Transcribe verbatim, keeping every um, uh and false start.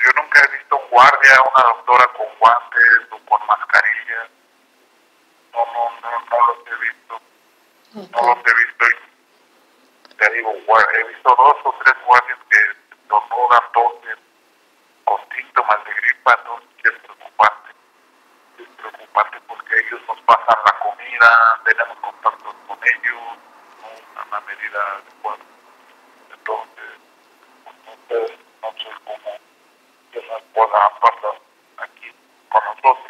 yo nunca he visto un guardia, una doctora con guantes o con mascarilla. No, no, no, no los he visto. Okay. No los he visto. Y te digo, he visto dos o tres guardias que estornudan, tosen con síntomas de gripa. Entonces es preocupante. Es preocupante porque ellos nos pasan la comida, tenemos contactos con ellos, no una medida adecuada. Entonces, no sé, no sé cómo que nos pueda pasar aquí con nosotros.